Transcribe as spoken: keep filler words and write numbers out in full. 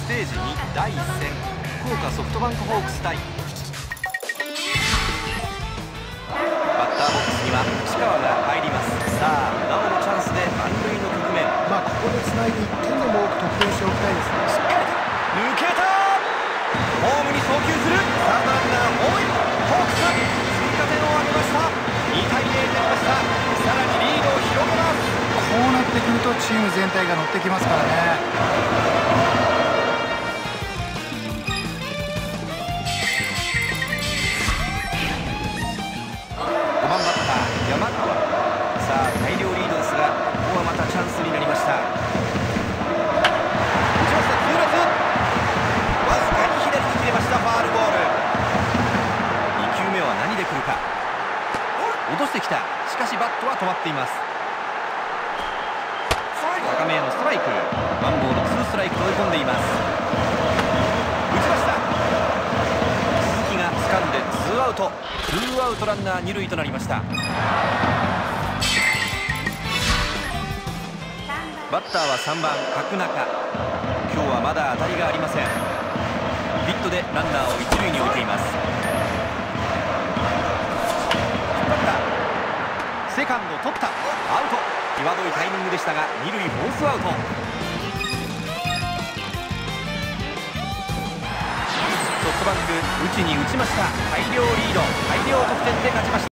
ステージにだいいっ戦、福岡ソフトバンクホークス対バッターボックスには内川が入ります。さあなおもチャンスで満塁の局面。 まあここでつないでいってんでも多く得点しておきたいですね。 しっかりと抜けた。ホームに送球する。サードランナーホーイホークス追加点を挙げました。にたいゼロになりました。さらにリードを広げます。 こうなってくるとチーム全体が乗ってきますからね。 ごばんバッター山川。さあ大量リードですが、ここはまたチャンスになりました。打ちました。痛烈。わずかに左に切れました。ファールボール。に球目は何で来るか。落としてきた。しかしバットは止まっています。高めへのストライク。ワンボールツーストライクと追い込んでいます。打ちました。鈴木が掴んでツーアウト。ツーアウトランナー二塁となりました。バッターはさんばん角中。今日はまだ当たりがありません。ヒットでランナーを一塁に置いています。引っ張った。セカンド取った。アウト。際どいタイミングでしたが二塁フォースアウト。ソフトバンク打ちに打ちました。大量リード、大量得点で勝ちました。